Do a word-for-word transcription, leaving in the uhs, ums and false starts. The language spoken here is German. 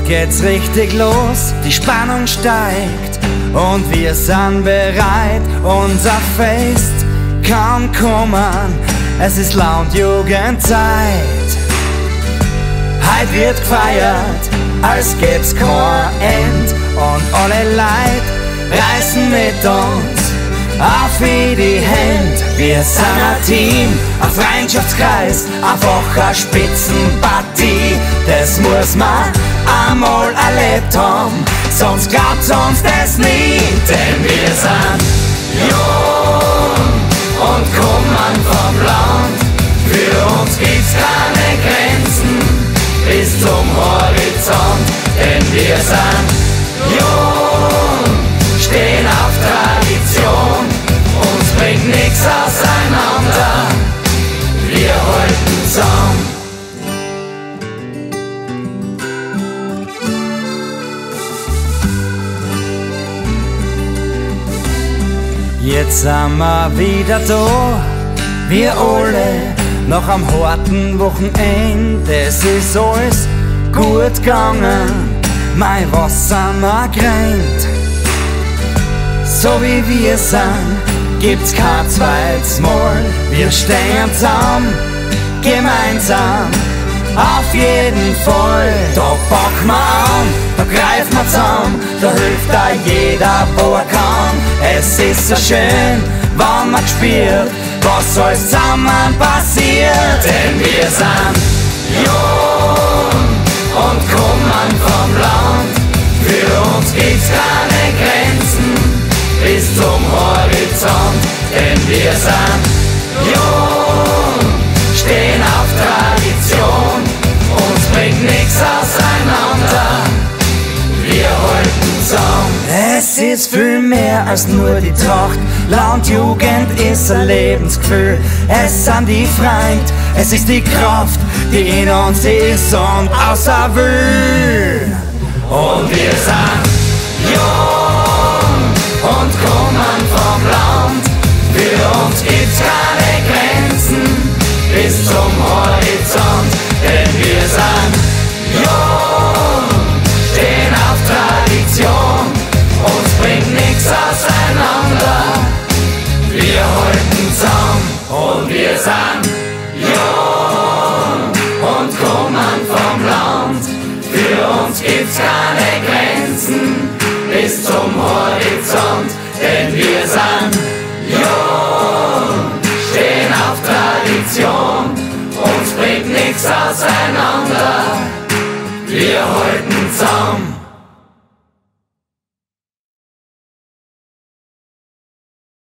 Heute geht's richtig los, die Spannung steigt und wir sind bereit, unser Fest kann kommen, es ist Landjugendzeit. Heute wird gefeiert, als gäb's kein End und alle Leute reißen mit uns auf in die Hände. Wir sind ein Team, ein Freundschaftskreis, einfach eine Spitzenpartie. Das muss man einmal erlebt haben, sonst glaubt's uns das nie. Denn wir sind jung und kommen vom Land. Für uns gibt's keine Grenzen bis zum Horizont. Denn wir sind jung, stehen auf Tradition, uns bringt nichts auseinander, wir halten zusammen. Jetzt sind wir wieder da, wir alle, nach am harten Wochenende. Es ist alles gut gegangen, mein was sind wir gerannt. So wie wir sind, gibt's kein zweites Mal. Wir stehen zusammen, gemeinsam, auf jeden Fall. Da packen wir an, da greifen wir zusammen, da hilft da jeder, wo er kann. Es ist so schön, wenn man spürt, was alles zusammen passiert. Denn wir sind jung und kommen vom Land. Für uns gibt's keine Grenzen bis zum Horizont. Denn wir sind jung, stehen auf Tradition, uns bringt nichts auseinander, wir halten zusammen. Es ist viel mehr als nur die Tracht, Landjugend ist ein Lebensgefühl. Es sind die Freund, es ist die Kraft, die in uns ist und außer will. Und wir sind jung und kommen vom Land. Für uns gibt's keine Grenzen bis zum Horizont. Denn wir sind jung, stehen auf Tradition, uns bringt nichts auseinander, wir halten zusammen. Und wir sind jung und kommen vom Land. Für uns gibt's keine Grenzen bis zum Horizont. Denn wir sind jung, stehen auf Tradition, uns bringt nichts auseinander, wir halten zusammen.